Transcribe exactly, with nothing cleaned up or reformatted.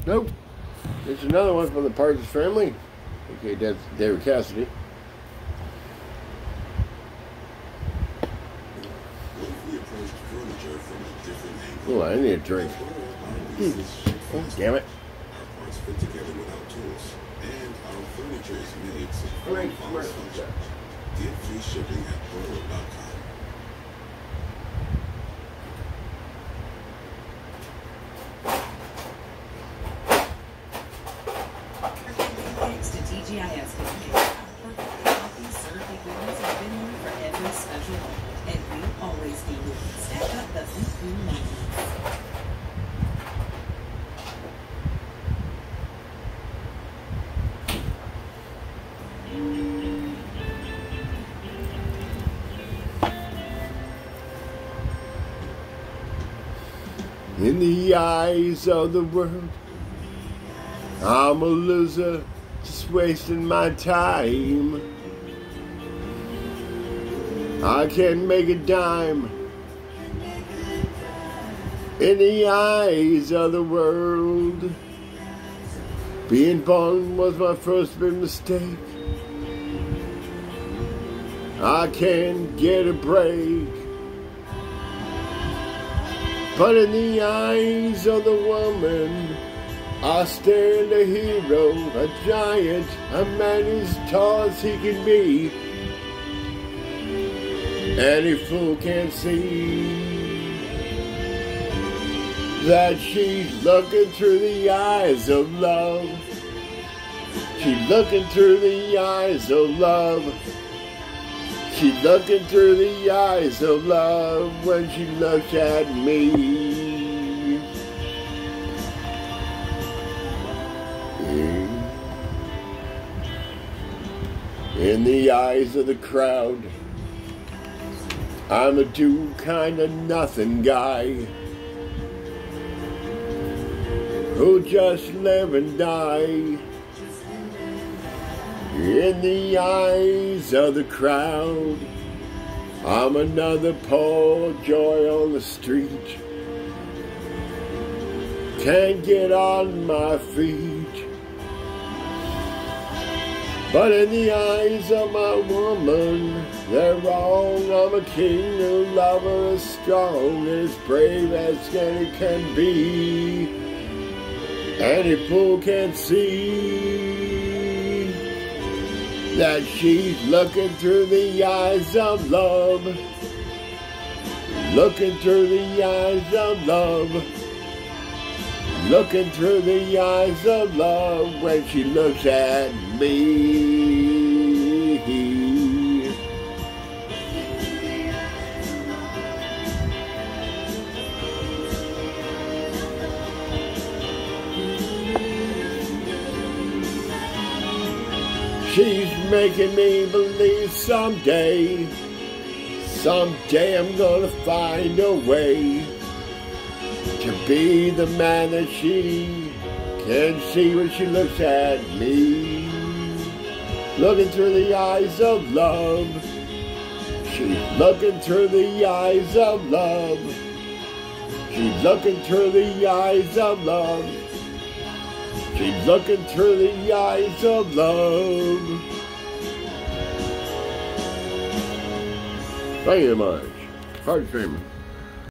Nope. It's another one from the Partridge Family. Okay, that's David Cassidy. Oh, I need a drink. Hmm. Oh, damn it. Our parts fit together without tools, and our furniture is made to fully function. Get free shipping at Polo dot com. Thanks to T G I S Cooking. Coffee served the goodness has been here for every special moment, and we'll always be with you. Stack up the food moments. In the eyes of the world, I'm a loser, just wasting my time. I can't make a dime. In the eyes of the world, being born was my first big mistake. I can't get a break. But in the eyes of the woman, I stand a hero, a giant, a man as tall as he can be. Any fool can see that she's looking through the eyes of love. She's looking through the eyes of love. She's looking through the eyes of love when she looks at me. In the eyes of the crowd, I'm a do kind of nothing guy who just live and die. In the eyes of the crowd, I'm another poor joy on the street. Can't get on my feet. But in the eyes of my woman, they're wrong. I'm a king, a lover, as strong, as brave as any can be. Any fool can see that she's looking through the eyes of love. Looking through the eyes of love. Looking through the eyes of love when she looks at me. She's making me believe someday, someday I'm gonna find a way to be the man that she can see when she looks at me. Looking through the eyes of love. She's looking through the eyes of love. She's looking through the eyes of love. She's looking through the eyes of love. Thank you much. Hard streaming.